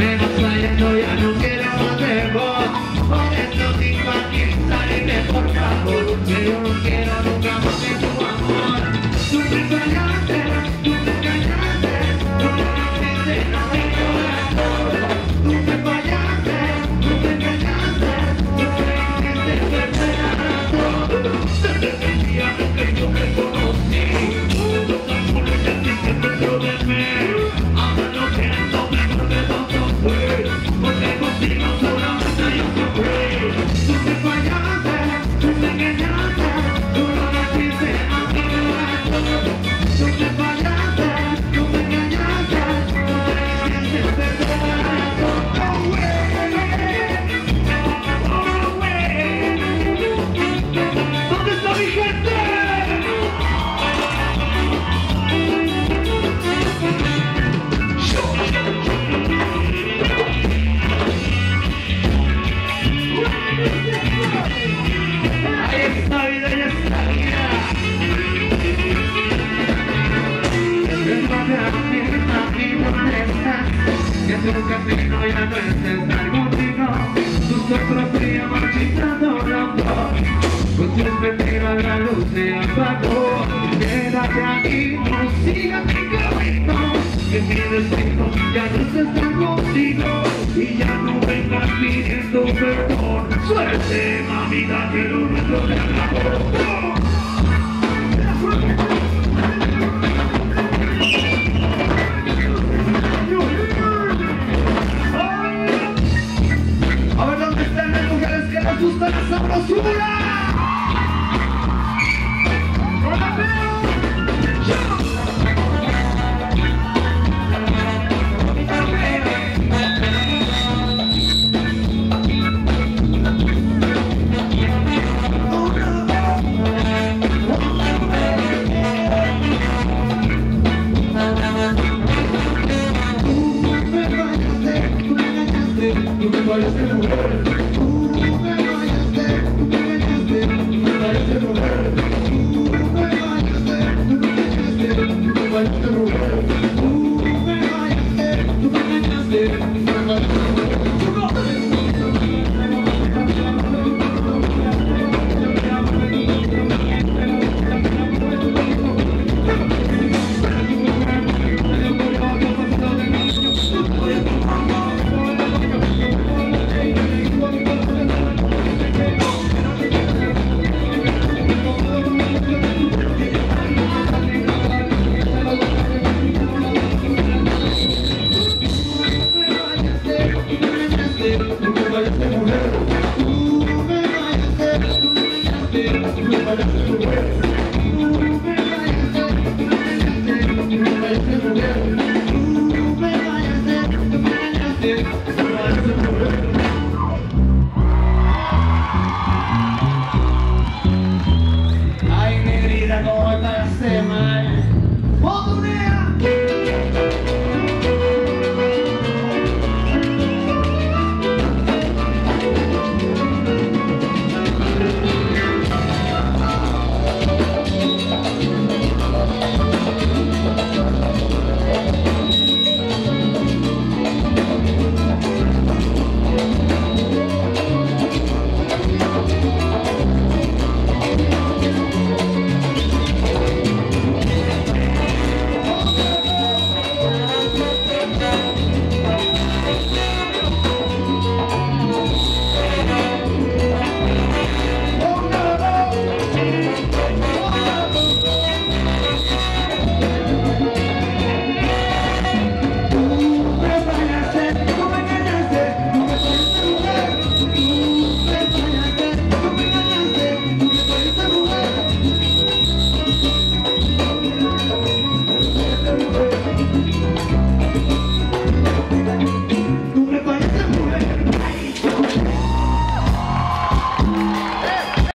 me vas trayendo, ya no quiero más de vos. Por eso digo aquí, salirme por favor, que yo no quiero nunca más de tu amor. Tú me fallaste, tú me engañaste, tú me hiciste a mi corazón. Tú me fallaste, tú me engañaste, tú me hiciste perder la razón. Desde el día que yo me conocí, los amores ya existen dentro de mí. Ahora lo siento, mejor de todo fue, porque contigo solamente yo sufrí. Tú me fallaste, tú me engañaste, tú no naciste a mi corazón. Tú me fallaste, tú me engañaste, tú me hiciste perder la razón. Oh, ¿dónde está mi gente? Ahí está vida, ahí está vida. Después de aquí donde estás, que tu camino ya no es estar contigo. Tu soplo frío marchitando la voz, con tus mentiras la luz se apagó. Quédate aquí, no sigas mi camino, que mi destino ya no es estar contigo. Y ya no vengas pidiendo perdón. Suerte, mamita, que lo nuestro se acabó. A ver dónde están las mujeres que les gusta la sabrosura. Tú me fallaste, mujer. Tú me fallaste, tú me engañaste. Tú me fallaste, mujer. Tú me fallaste, tú me engañaste. Tú me fallaste, mujer. Tú me fallaste, tú me engañaste. Tú me fallaste, mujer. Tú me fallaste, tú me engañaste.